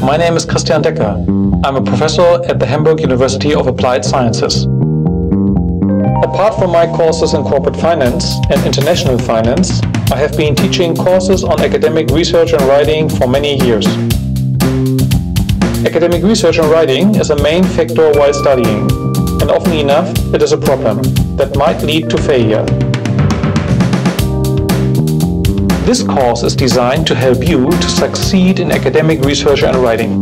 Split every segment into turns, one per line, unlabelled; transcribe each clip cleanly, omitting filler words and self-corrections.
my name is Christian Decker. I'm a professor at the Hamburg University of Applied Sciences. Apart from my courses in corporate finance and international finance, I have been teaching courses on academic research and writing for many years. Academic research and writing is a main factor while studying, and often enough it is a problem that might lead to failure. This course is designed to help you to succeed in academic research and writing.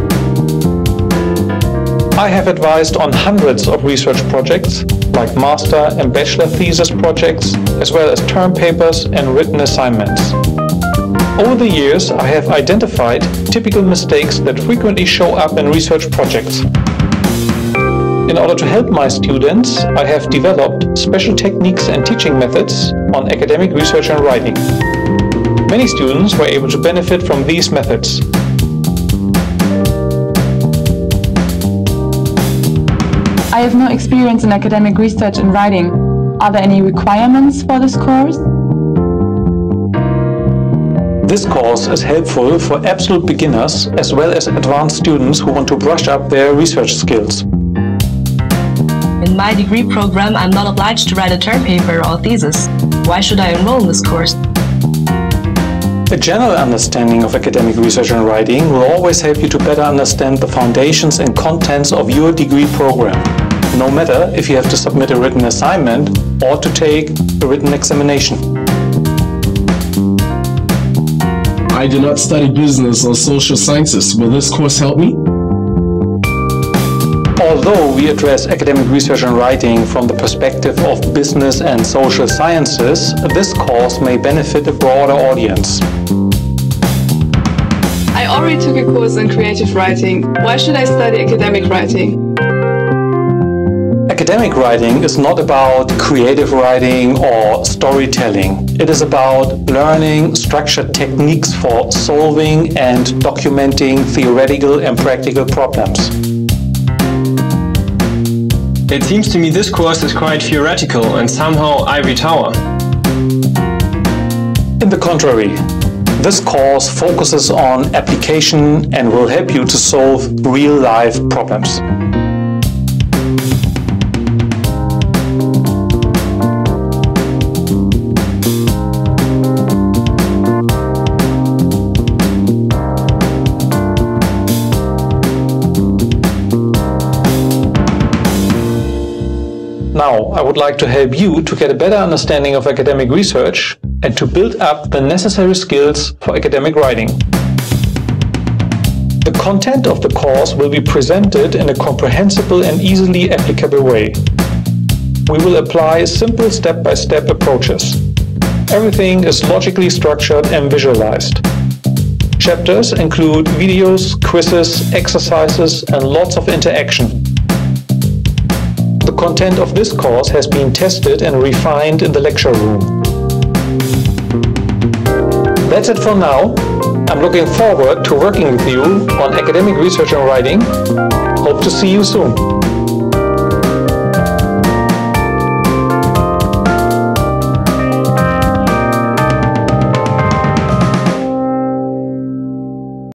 I have advised on hundreds of research projects, like master and bachelor thesis projects, as well as term papers and written assignments. Over the years, I have identified typical mistakes that frequently show up in research projects. In order to help my students, I have developed special techniques and teaching methods on academic research and writing. Many students were able to benefit from these methods.
I have no experience in academic research and writing. Are there any requirements for this course?
This course is helpful for absolute beginners as well as advanced students who want to brush up their research skills.
In my degree program, I'm not obliged to write a term paper or thesis. Why should I enroll in this course?
A general understanding of academic research and writing will always help you to better understand the foundations and contents of your degree program, no matter if you have to submit a written assignment or to take a written examination.
I do not study business or social sciences. Will this course help me?
Although we address academic research and writing from the perspective of business and social sciences, this course may benefit a broader audience.
I already took a course in creative writing. Why should I study academic writing?
Academic writing is not about creative writing or storytelling. It is about learning structured techniques for solving and documenting theoretical and practical problems.
It seems to me this course is quite theoretical and somehow ivory tower.
In the contrary, this course focuses on application and will help you to solve real-life problems. Now, I would like to help you to get a better understanding of academic research and to build up the necessary skills for academic writing. The content of the course will be presented in a comprehensible and easily applicable way. We will apply simple step-by-step approaches. Everything is logically structured and visualized. Chapters include videos, quizzes, exercises, and lots of interaction. The content of this course has been tested and refined in the lecture room. That's it for now. I'm looking forward to working with you on academic research and writing. Hope to see you soon.